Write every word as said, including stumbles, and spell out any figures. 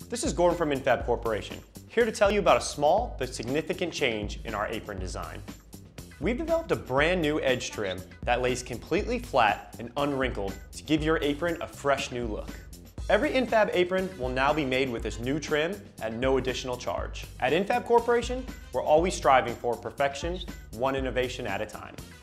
This is Gordon from Infab Corporation, here to tell you about a small but significant change in our apron design. We've developed a brand new edge trim that lays completely flat and unwrinkled to give your apron a fresh new look. Every Infab apron will now be made with this new trim at no additional charge. At Infab Corporation, we're always striving for perfection, one innovation at a time.